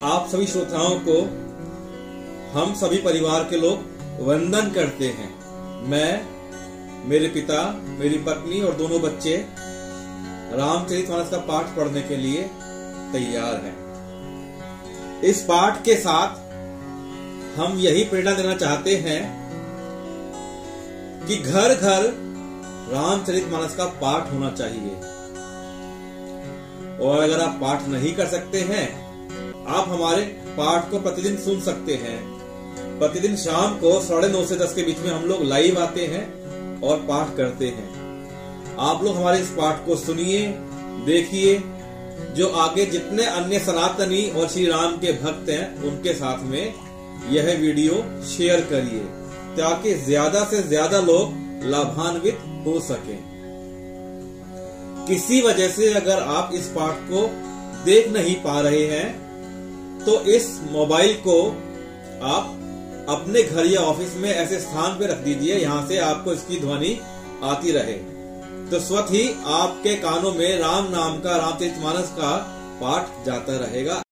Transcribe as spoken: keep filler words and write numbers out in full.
आप सभी श्रोताओं को हम सभी परिवार के लोग वंदन करते हैं। मैं, मेरे पिता, मेरी पत्नी और दोनों बच्चे रामचरितमानस का पाठ पढ़ने के लिए तैयार हैं। इस पाठ के साथ हम यही प्रेरणा देना चाहते हैं कि घर घर रामचरितमानस का पाठ होना चाहिए। और अगर आप पाठ नहीं कर सकते हैं, आप हमारे पाठ को प्रतिदिन सुन सकते हैं। प्रतिदिन शाम को साढ़े नौ से दस के बीच में हम लोग लाइव आते हैं और पाठ करते हैं। आप लोग हमारे इस पाठ को सुनिए, देखिए। जो आगे जितने अन्य सनातनी और श्री राम के भक्त हैं, उनके साथ में यह वीडियो शेयर करिए ताकि ज्यादा से ज्यादा लोग लाभान्वित हो सकें। किसी वजह से अगर आप इस पाठ को देख नहीं पा रहे हैं, तो इस मोबाइल को आप अपने घर या ऑफिस में ऐसे स्थान पे रख दीजिए, यहां से आपको इसकी ध्वनि आती रहे, तो स्वतः ही आपके कानों में राम नाम का, रामचरितमानस का पाठ जाता रहेगा।